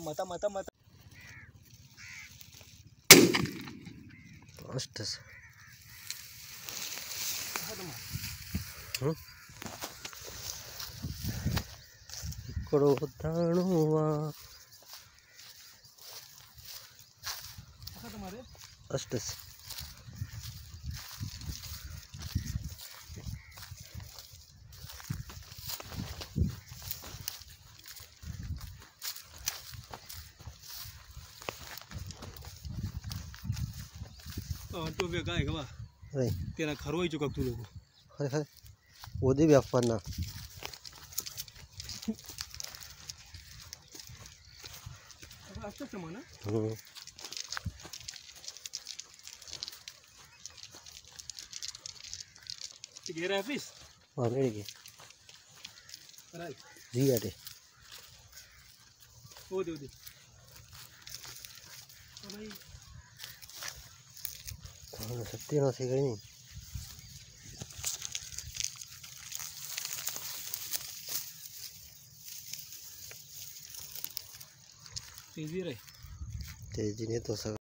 मत ಅಷ್ಟೇ ಕೊಡೋ ತಾಣುವ ಅಷ್ಟೇ तो वे काय का बा अरे तेरा खरवाई चुका तू लोग अरे अरे ओदे भी अपना अब अच्छा समान है घेरा है फिश हां मेरे के राइट जी आटे ओ दे भाई हाँ सत्य ना से गई तेजी रे तेजी ने तो सब